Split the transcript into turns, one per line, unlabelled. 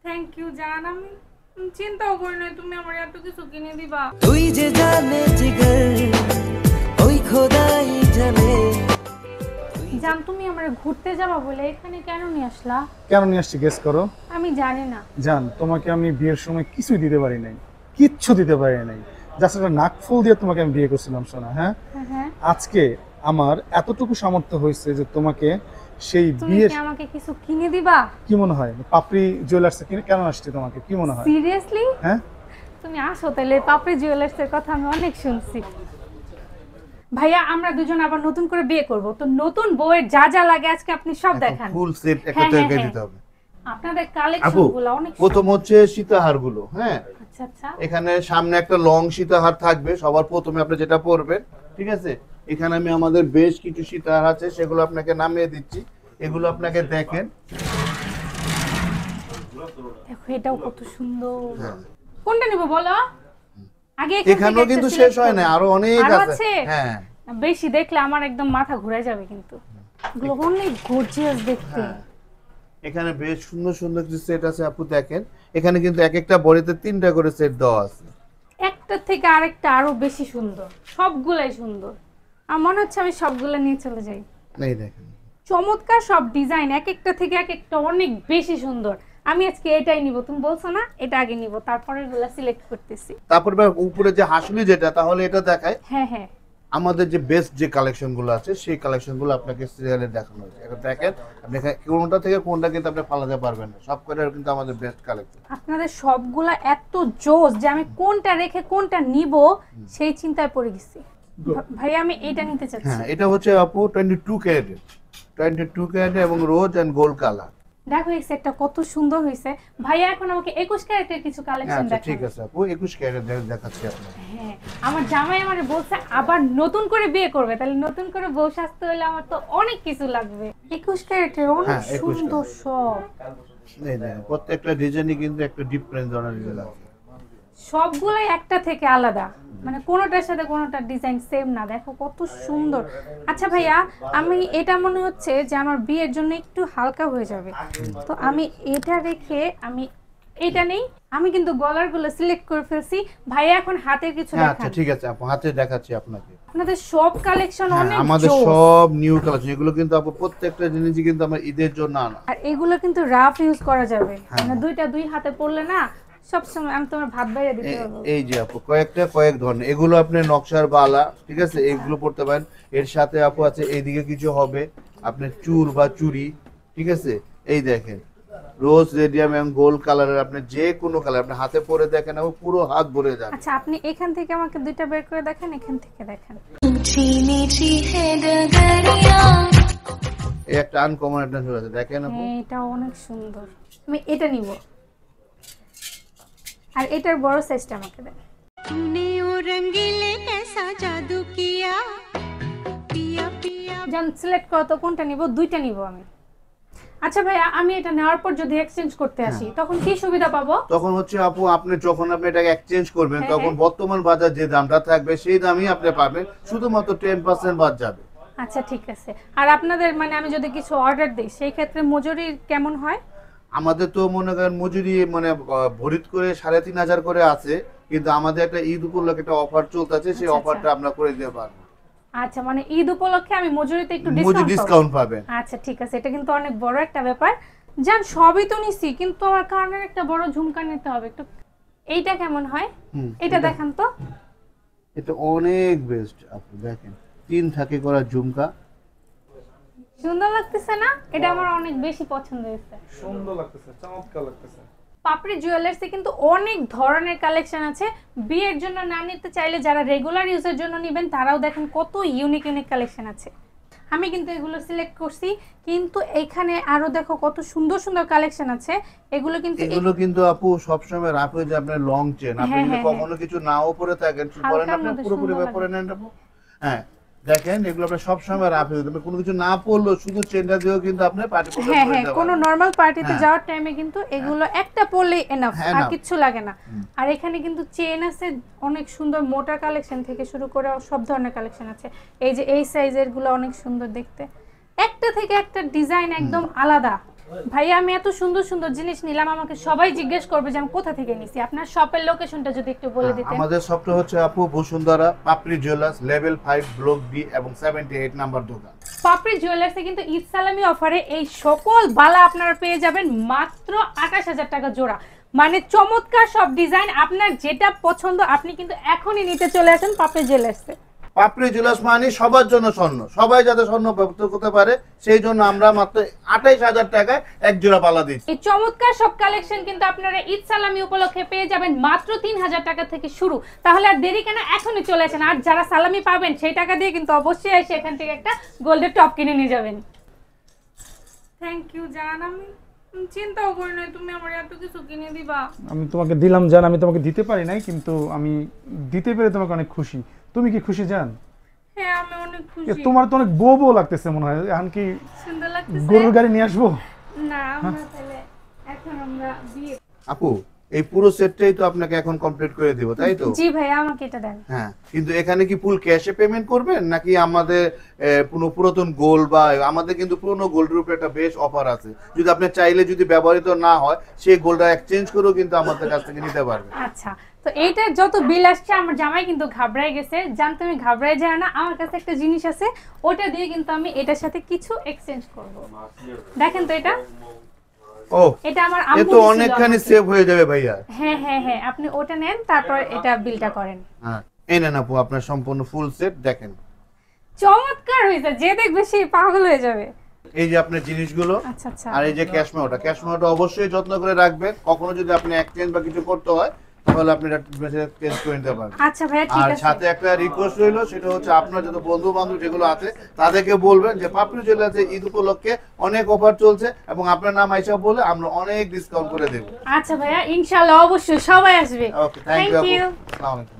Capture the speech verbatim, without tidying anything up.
Thank you জান, আমি চিন্তাও করি না তুমি আমার এত কিছু কিনে দিবা।
তুই যে জানে জিগর ওই খোদাই জানে।
জান তুমি আমার ঘুরতে যাবা বলে এখানে কেন নিয়ে আসলা?
কেন নিয়ে আসছি গেস করো।
আমি জানি না
জান, তোমাকে আমি বিয়ের সময় কিছুই দিতে পারি নাই, কিচ্ছু দিতে পারি নাই, জাস্ট একটা নাকফুল দিয়ে তোমাকে আমি বিয়ে করছিলাম সোনা। হ্যাঁ, আজকে আমার এতটুকু সামর্থ্য হয়েছে যে তোমাকে সেই বিয়ের
আমাকে কিছু কিনে দিবা।
কি মনে হয় পাপড়ি জুয়েলার্সে কিনে কেন আসছে তোমাকে, কি মনে হয়?
সিরিয়াসলি?
হ্যাঁ
তুমি আসো তাহলে, পাপড়ি জুয়েলার্সের কথা আমি অনেক শুনছি। ভাইয়া আমরা দুজন আবার নতুন করে বিয়ে করব, তো নতুন বউয়ের যা যা লাগে আজকে আপনি সব দেখান।
ফুল সেট একটা তৈরি দিতে হবে।
আপনাদের কালেকশনগুলো অনেক সুন্দর।
প্রথম হচ্ছে সীতাহারগুলো। হ্যাঁ
আচ্ছা আচ্ছা,
এখানে সামনে একটা লং সীতাহার থাকবে, সবার প্রথমে আপনি যেটা পরবেন, ঠিক আছে? এখানে আমি আমাদের বেশ কিছু সীতাহার আছে, সেগুলো আপনাকে নামিয়ে দিচ্ছি, এগুলো আপনাকে দেখেন।
দেখো এটাও কত সুন্দর। কোনটা নিব বলো? আগে
এখানেও কিন্তু শেষ হয় না, আরো অনেক আছে। হ্যাঁ
বেশি দেখলে আমার একদম মাথা ঘুরে যাবে, কিন্তু এগুলো অনেক গর্জিয়াস দেখতে।
এখানে বেশ সুন্দর সুন্দর কিছু সেট আছে আপু, দেখেন এখানে কিন্তু এক একটা বডিতে তিনটা করে সেট দেওয়া আছে,
একটা থেকে আরেকটা আরো বেশি সুন্দর, সবগুলাই সুন্দর। আমার মনে হচ্ছে আমি সবগুলো নিয়ে চলে যাই।
এই দেখেন
চমৎকার সব ডিজাইন, এক একটা থেকে এক একটা অনেক বেশি সুন্দর। আমি আজকে এটাই নিব, তুমি বলছো না এটা আগে নিব, তারপরে এগুলো সিলেক্ট করতেছি।
তারপর উপরে যে হাসলি যেটা, তাহলে এটা দেখায়।
হ্যাঁ হ্যাঁ,
আমাদের যে বেস্ট যে কালেকশনগুলো আছে সেই কালেকশনগুলো আপনাকে সিরিয়ালে দেখানো হয়েছে। এখন দেখেন আপনি কোনটা থেকে কোনটা কিন্তু আপনি ফালাতে পারবেন না, সব কয়টার কিন্তু আমাদের বেস্ট কালেকশন।
আপনাদের সবগুলা এত জোস যে আমি কোনটা রেখে কোনটা নিব সেই চিন্তায় পড়ে গেছি। ভাই আমি এটা নিতে চাচ্ছি।
হ্যাঁ এটা হচ্ছে আপু বাহাত্তর ক্যারেটের, বাহাত্তর ক্যারেটের এবং রোজ এন্ড গোল্ড কালার।
দেখো এই সেটটা কত সুন্দর হইছে। ভাইয়া এখন আমাকে একুশ ক্যারেটের কিছু কালেকশন দেখান।
আচ্ছা ঠিক আছে আপু, একুশ ক্যারেট দেখাচ্ছি আপনাকে।
হ্যাঁ আমার জামাই আমারে বলছে আবার নতুন করে বিয়ে করবে, তাহলে নতুন করে বউ সাজতে হলে আমার তো অনেক কিছু লাগবে। একুশ ক্যারেটের অনেক সুন্দর সব।
এই দেখেন প্রত্যেকটা ডিজাইনই কিন্তু একটা ডিফারেন্ট ধরনের ডিজাইন আছে,
সবগুলাই একটা থেকে আলাদা, মানে কোনোটার সাথে কোনোটার ডিজাইন সেম না। দেখো কত সুন্দর। আচ্ছা ভাইয়া আমি এটা মনে হচ্ছে যে আমার বিয়ের জন্য একটু হালকা হয়ে যাবে, তো আমি এটা রেখে আমি এটা নেই। আমি কিন্তু গলার গুলো সিলেক্ট করে ফেলছি। ভাইয়া এখন হাতের কিছু দেখান।
আচ্ছা ঠিক আছে আপু, হাতে দেখাচ্ছি আপনাকে।
আপনাদের সব কালেকশন অনেক জোস,
আমাদের সব নিউ কালেকশন, এগুলো কিন্তু আপু প্রত্যেকটা জিনিসই কিন্তু আমরা ঈদের জন্য আনা।
আর এগুলো কিন্তু রাফ ইউজ করা যাবে, মানে দুইটা দুই হাতে পড়লে না সব সময় আমি তোমার ভাত বাইরে দিতে পারবো।
এই যে আপু কয়েকটা কয়েক ধরনের, এগুলো আপনি নকশার বালা, ঠিক আছে, এগুলো পড়তে পারেন। এর সাথে আপু আছে এইদিকে কিছু হবে আপনার চুল বা চুড়ি, ঠিক আছে। এই দেখেন রোজ রেডিয়াম এবং গোল্ড কালারের, আপনি যে কোনো কালার আপনি হাতে পরে দেখেন আপু পুরো হাত ভরে যাবে।
আচ্ছা আপনি এখান থেকে আমাকে দুইটা বের করে দেখেন, এখান থেকে দেখেন।
এই একটা আনকমন একটা চলে আছে, দেখেন আপু
এটা অনেক সুন্দর। আমি এটা নিব, আর এটার বড় সাইজটা আমাকে দেন। তूने ओ रंगीले कैसा जादू किया पिया पिया। জান সিলেক্ট করো তো কোনটা নিব, দুইটা নিব আমি। আচ্ছা ভাইয়া আমি এটা নেওয়ার পর যদি এক্সচেঞ্জ করতে আসি তখন কি সুবিধা পাবো?
তখন হচ্ছে আপু আপনি যখন আপনি এটাকে এক্সচেঞ্জ করবেন তখন বর্তমান বাজার যে দামটা থাকবে সেই দামই আপনি পাবেন, শুধুমাত্র দশ পার্সেন্ট বাদ যাবে।
আচ্ছা ঠিক আছে। আর আপনাদের মানে আমি যদি কিছু অর্ডার দেই সেই ক্ষেত্রে মজুরি কেমন হয়?
আমাদের তো মনে করেন মজুরি মানে ভরিত করে সাড়ে তিন হাজার করে আছে, কিন্তু আমাদের একটা ঈদ উপলক্ষে একটা অফার চলতেছে, সেই অফারটা আমরা করে দিতে পারবো।
আচ্ছা মানে ঈদ উপলক্ষে আমি মজুরিতে একটু
ডিসকাউন্ট পাবেন।
আচ্ছা ঠিক আছে, এটা কিন্তু অনেক বড় একটা ব্যাপার। জান সবই তো নিছি, কিন্তু আমার কানের একটা বড় ঝুমকা নিতে হবে একটু। এইটা কেমন হয় এটা দেখান তো।
এটা অনেক বেস্ট আপনি দেখেন, তিন থাকে করা ঝুমকা,
সুন্দর লাগতেছে না? এটা আমার অনেক বেশি পছন্দ হয়েছে।
সুন্দর লাগতেছে, চমৎকার লাগতেছে।
পাপড়ি জুয়েলার্সে কিন্তু অনেক ধরনের কালেকশন আছে। বিয়ের জন্য না নিতে চাইলে যারা রেগুলার ইউজের জন্য নেবেন তারাও দেখেন কত ইউনিক ইউনিক কালেকশন আছে। আমি কিন্তু এগুলো সিলেক্ট করছি, কিন্তু এখানে আরো দেখো কত সুন্দর সুন্দর কালেকশন আছে। এগুলো কিন্তু
এগুলো কিন্তু আপু সব সময় রাখো যে আপনার লং চেন, আপনি যদি কখনো কিছু নাও পরে থাকেন পরেন আপনি পুরোপুরি পরে নেন আপু। হ্যাঁ দেখেন এগুলো আপনি সব সময় রাখতে হবে, কোনো কিছু না পড়লো শুধু চেনটা দিয়েও কিন্তু আপনি পার্টি করতে
পারবেন। হ্যাঁ হ্যাঁ, কোনো নরমাল পার্টিতে যাওয়ার টাইমে কিন্তু এগুলো একটা পরলেই এনাফ, আর কিছু লাগে না। আর এখানে কিন্তু চেন আছে অনেক সুন্দর, মোটা কালেকশন থেকে শুরু করে সব ধরনের কালেকশন আছে। এই যে এই সাইজের গুলো অনেক সুন্দর দেখতে, একটা থেকে একটা ডিজাইন একদম আলাদা। ভাইয়া আমি এত সুন্দর সুন্দর জিনিস নিলাম, আমাকে সবাই জিজ্ঞেস করবে যে আমি কোথা থেকে নিছি। আপনার শপের লোকেশনটা যদি একটু বলে দিতেন।
আমাদের শপটা হচ্ছে আপু Bashundhara Papri jewellers level five block B এবং সেভেন্টি এইট নাম্বার দোকান।
পাপড়ি জুয়েলার্সে কিন্তু ঈদ সালামি অফারে এই সকল বালা আপনারা পেয়ে যাবেন মাত্র আঠাশ হাজার টাকা জোড়া। মানে চমৎকার সব ডিজাইন, আপনার যেটা পছন্দ আপনি কিন্তু এখনই নিতে চলে আসেন পাপড়ি জুয়েলার্সে।
পাপড়ি জুয়েলার্স মানে সবার জন্য স্বর্ণ, সবাই যাতে স্বর্ণ ব্যবহার করতে পারে সেই জন্য আমরা মাত্র আঠাইশ হাজার টাকায় এক জোড়া বালা দিচ্ছি।
এই চমৎকার সব কালেকশন কিন্তু আপনারা ঈদ সালামি উপলক্ষে পেয়ে যাবেন মাত্র তিন হাজার টাকা থেকে শুরু। তাহলে আর দেরি কেন, এখনই চলে আসেন। আর যারা সালামি পাবেন সেই টাকা দিয়ে কিন্তু অবশ্যই এসে এখান থেকে একটা গোল্ডের টপ কিনে নিয়ে যাবেন। থ্যাংক ইউ জান, আমি চিন্তাও করি না তুমি আমার এত কিছু কিনে দিবা।
আমি তোমাকে দিলাম জান, আমি তোমাকে দিতে পারি নাই, কিন্তু আমি দিতে পেরে তোমাকে অনেক খুশি। তুমি কি খুশি জান?
হ্যাঁ আমি অনেক
এ,
খুশি।
তোমার তো অনেক বউ বউ লাগতেছে মনে হয়। এখন কি
সুন্দর লাগতেছে?
গরুর গাড়ি নিয়ে আসবো?
না আমরা তাহলে এখন আমরা বিয়ে।
আপু এই পুরো সেটটাই তো আপনাকে এখন কমপ্লিট করে দিব, তাই তো?
জি ভাইয়া আমাকে এটা দেন।
হ্যাঁ, কিন্তু এখানে কি ফুল ক্যাশে পেমেন্ট করবেন নাকি আমাদের আহ, পুরো পুরাতন গোল্ড বা আমাদের কিন্তু পুরনো গোল্ডের উপরে একটা বেশ অফার আছে, যদি আপনি চাইলে যদি ব্যবহৃত না হয় সেই গোল্ডটা এক্সচেঞ্জ করেও কিন্তু আমাদের কাছ থেকে নিতে পারবেন।
আচ্ছা, তো এইটা যত বিল আসছে আমার জামাই কিন্তু ঘাবড়ায় গেছে। জান তুমি ঘাবড়ায় যায় না, আমার কাছে একটা জিনিস আছে ওটা দিয়ে কিন্তু আমি এটার সাথে কিছু এক্সচেঞ্জ করব। দেখেন তো এটা,
ও
এটা আমার
এ
আম্মু
তো
দিছিল
অনেকখানি
আমাকে।
সেভ হয়ে যাবে ভাইয়া।
হ্যাঁ হ্যাঁ হ্যাঁ আপনি ওটা নেন, তারপর এটা বিলটা করেন।
হ্যাঁ এই নেন আপু আপনার সম্পূর্ণ ফুল সেট দেখেন।
চমৎকার হয়েছে, যে দেখবে সেই পাগল হয়ে যাবে।
এই যে আপনার জিনিসগুলো,
আচ্ছা আচ্ছা।
আর এই যে ক্যাশমেওটা, ক্যাশমেওটা অবশ্যই যত্ন করে রাখবেন। কখনো যদি আপনি এক্সচেঞ্জ বা কিছু করতে হয় তাহলে আপনি এটা চেঞ্জ করে নিতে পারবেন।
আচ্ছা ভাইয়া ঠিক
আর
আছে।
সাথে একটা রিকোয়েস্ট রইলো, সেটা হচ্ছে আপনার যত বন্ধু বান্ধব যেগুলো আছে তাদেরকে বলবেন যে পাপড়ি জুয়েলার্সে ঈদ উপলক্ষে অনেক অফার চলছে এবং আপনার নাম আইসা বলে আমরা অনেক ডিসকাউন্ট করে দেব।
আচ্ছা ভাইয়া ইনশাআল্লাহ অবশ্যই সবাই আসবে।
Okay, thank
Thank
you
you.
আপু। আসসালামু আলাইকুম।